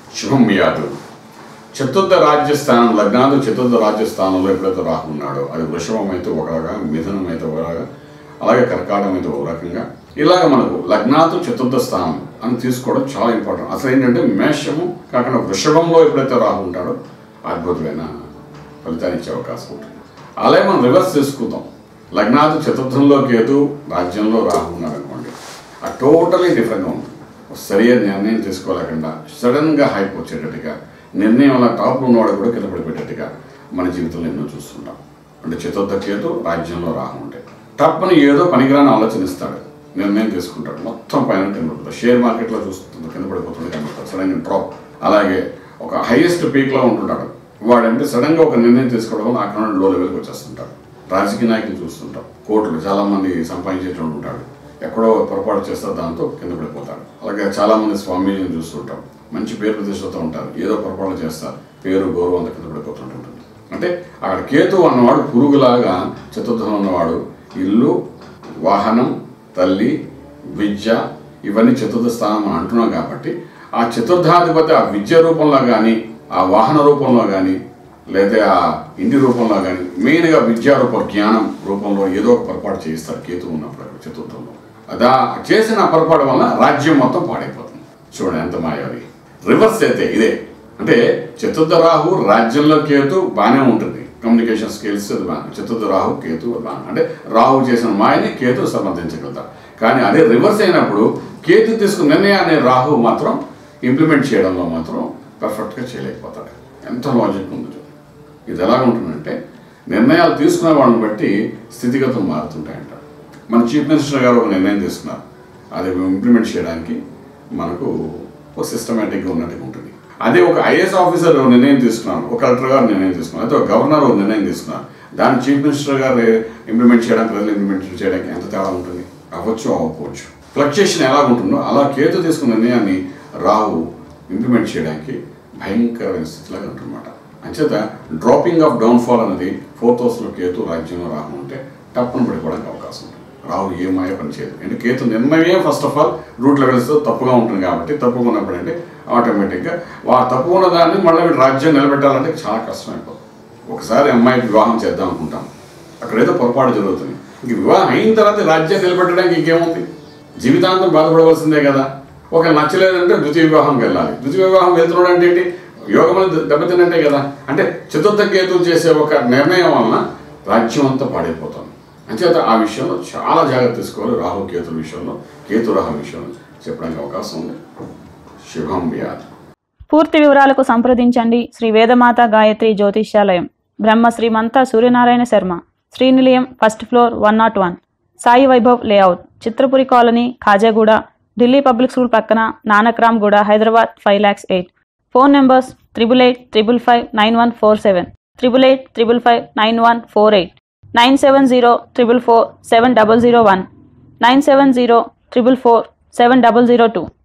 శుభం వ్యాధు చతుర్థ రాజ్యస్థానం లగ్నాలు చతుర్థ రాజ్యస్థానంలో ఎప్పుడైతే రాహు ఉన్నాడో అది వృషభం అయితే ఒకలాగా, మిథునం అయితే ఒకలాగా, అలాగే కర్కాటం అయితే ఒక రకంగా, ఇలాగ మనకు లగ్నాలు చతుర్థ స్థానం అని తీసుకోవడం చాలా ఇంపార్టెంట్. అసలు ఏంటంటే మేషము కాకుండా వృషభంలో ఎప్పుడైతే రాహు ఉంటాడో అద్భుతమైన ఫలితాన్ని ఇచ్చే అవకాశం ఉంటుంది. అలాగే మనం రివర్స్ తీసుకుందాం. లగ్నాలు చతుర్థంలో కేతు, రాజ్యంలో రాహు ఉన్నాడు అనుకోండి, అది టోటలీ డిఫరెంట్గా ఉంటుంది. సరైన నిర్ణయం తీసుకోలేకుండా సడన్గా హైప్ వచ్చేటట్టుగా, నిర్ణయం అలా టాప్లో ఉన్నవాడు కూడా కింద పడిపెట్టేట్టుగా మన జీవితంలో ఎన్నో చూస్తుంటాం. అంటే చతుర్థ కేతు రాజ్యంలో రాహు ఉంటే తప్పని ఏదో పనికిరాని ఆలోచనిస్తాడు, నిర్ణయం తీసుకుంటాడు, మొత్తం పైన కింద పడిపోతాడు. షేర్ మార్కెట్లో చూస్తుంది కింద పడిపోతుంది కనబడతాడు, సడన్గా డ్రాప్. అలాగే ఒక హైయెస్ట్ పీక్లో ఉంటుంటాడు వాడంటే సడన్గా ఒక నిర్ణయం తీసుకోవడం వల్ల అక్కడ లో లెవెల్కి వచ్చేస్తుంటాడు. రాజకీయ నాయకులు చూస్తుంటాం, కోట్లు చాలామంది సంపాదించేటువంటి ఉంటాడు, ఎక్కడో పొరపాటు చేస్తారు, దాంతో కింద పడిపోతాడు. అలాగే చాలామంది స్వామీజీని చూస్తుంటాం, మంచి పేరు ప్రతిష్టతో ఉంటారు, ఏదో పొరపాటు చేస్తారు, పేరు గౌరవం అంతా కింద పడిపోతుంటుంది. అంటే అక్కడ కేతు అన్నవాడు పురుగులాగా చతుర్థం ఉన్నవాడు ఇల్లు, వాహనం, తల్లి, విద్య ఇవన్నీ చతుర్థ స్థానం అని అంటున్నాం. కాబట్టి ఆ చతుర్థాధిపతి ఆ విద్య రూపంలో కానీ, ఆ వాహన రూపంలో కానీ, లేదా ఆ ఇంటి రూపంలో కానీ, మెయిన్గా విద్యా రూపం, జ్ఞానం రూపంలో ఏదో ఒక పొరపాటు చేయిస్తారు కేతు ఉన్నప్పుడు అక్కడ చతుర్థంలో. అదా చేసిన పొరపాటు వల్ల రాజ్యం మొత్తం పాడైపోతుంది. చూడండి ఎంత మాయావి. రివర్స్ అయితే ఇదే, అంటే చతుర్థ రాహు రాజ్యంలో కేతు బాగానే ఉంటుంది, కమ్యూనికేషన్ స్కిల్స్ అది బాగా, చతుర్థ రాహు కేతు బాగా, అంటే రాహు చేసిన మాయని కేతు సమర్థించగలుగుతారు. కానీ అదే రివర్స్ అయినప్పుడు కేతు తీసుకున్న నిర్ణయాన్ని రాహు మాత్రం ఇంప్లిమెంట్ చేయడంలో మాత్రం పర్ఫెక్ట్గా చేయలేకపోతాడు. ఎంత లాజిక్ ఉంది. ఇది ఎలా ఉంటుందంటే నిర్ణయాలు తీసుకునే వాళ్ళని బట్టి స్థితిగతులు మారుతుంటాయంట. మన చీఫ్ మినిస్టర్ గారు ఒక నిర్ణయం తీసుకున్నారు, అది ఇంప్లిమెంట్ చేయడానికి మనకు ఒక సిస్టమేటిక్గా ఉన్నట్టుగా ఉంటుంది. అదే ఒక ఐఏఎస్ ఆఫీసర్ నిర్ణయం తీసుకున్నారు, ఒక కలెక్టర్ గారు నిర్ణయం తీసుకున్నారు, అయితే ఒక గవర్నర్ ఒక నిర్ణయం తీసుకున్నారు, దాన్ని చీఫ్ మినిస్టర్ గారు ఇంప్లిమెంట్ చేయడానికి, ప్రజలు ఇంప్లిమెంట్ చేయడానికి ఎంత తేడా ఉంటుంది? అవ్వచ్చు, అవ్వకపోవచ్చు. ఫ్లక్చుయేషన్ ఎలా ఉంటుందో అలా కేతు తీసుకున్న నిర్ణయాన్ని రాహు ఇంప్లిమెంట్ చేయడానికి భయంకరమైన స్థితిలాగా ఉంటుందన్నమాట. అంచేత డ్రాపింగ్ ఆఫ్ డౌన్ఫాల్ అనేది 4th హౌస్లో కేతు, రాజ్యంలో రాహు ఉంటే తప్పును పడిపోవడానికి అవకాశం ఉంటుంది. రాహు ఏ మాయ పని చేయదు. అంటే కేతు నిర్ణయమే first of all root levels తప్పుగా ఉంటుంది కాబట్టి, తప్పుగా ఉన్నప్పుడు అంటే ఆటోమేటిక్గా తప్పు ఉన్న దాన్ని మళ్ళీ రాజ్యం నిలబెట్టాలంటే చాలా కష్టం అయిపోతుంది. ఒకసారి అమ్మాయికి వివాహం చేద్దాం అనుకుంటాం, అక్కడేదో పొరపాటు జరుగుతుంది, ఇంక వివాహం అయిన తర్వాత రాజ్యం నిలబెట్టడానికి ఇంకేముంది? జీవితాంతం బాధపడవలసిందే కదా. ఒక నచ్చలేదంటే ద్వితీయ వివాహంకి వెళ్ళాలి. ద్వితీయ వివాహం వెళ్తున్నాడు అంటే ఏంటి? యోగములు దెబ్బతిన్నట్టే కదా. అంటే చతుర్థ కేతు చేసే ఒక నిర్ణయం వలన రాజ్యం అంతా పాడైపోతుంది. అంచేత ఆ విషయంలో చాలా జాగ్రత్త తీసుకోవాలి. రాహు కేతుల విషయంలో, కేతు రాహు విషయంలో చెప్పడానికి అవకాశం ఉంది. శుభం వ్యాధి. పూర్తి వివరాలకు సంప్రదించండి శ్రీ వేదమాత గాయత్రి జ్యోతిష్యాలయం, Brahma Srimantha Suryanarayana Sharma, Srinilayam, 1st floor, 101, Sai Vaibhav layout, Chitrapuri colony, Khajaguda, Delhi public school పక్కన, నానక్రామ్ గూడ, హైదరాబాద్ 5,08,000. Phone numbers 8885559147, 8855559148, 9704447001, 9704447002.